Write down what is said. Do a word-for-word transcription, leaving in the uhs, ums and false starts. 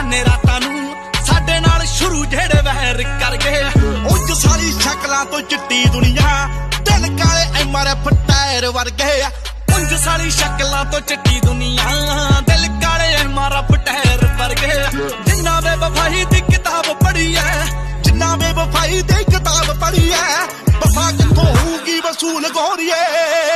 ਬਹਾਨੇ ਰਾਤਾਂ ਨੂੰ ਸਾਡੇ ਨਾਲ ਸ਼ੁਰੂ ਜਿਹੜੇ ਵਹਿਰ ਕਰ ਗਏ। ਉਂਝ ਸਾਰੀ ਸ਼ਕਲਾਂ ਤੋਂ ਚਿੱਟੀ ਦੁਨੀਆ ਦਿਲ ਕਾਲੇ ਐਮ ਆਰ ਐਫ ਟਾਇਰ ਵਰਗੇ। ਉਂਝ ਸਾਰੀ ਸ਼ਕਲਾਂ ਤੋਂ ਚਿੱਟੀ ਦੁਨੀਆ ਦਿਲ ਕਾਲੇ ਐਮ ਆਰ ਐਫ ਟਾਇਰ ਵਰਗੇ। ਜਿੰਨਾ ਬੇਵਫਾਈ ਦੀ ਕਿਤਾਬ ਪੜ੍ਹੀ ਐ, ਜਿੰਨਾ ਬੇਵਫਾਈ ਦੀ ਕਿਤਾਬ ਪੜ੍ਹੀ ਐ, ਵਫਾ ਕਿੱਥੋਂ ਹੋਊਗੀ ਵਸੂਲ ਗੋਰੀਏ।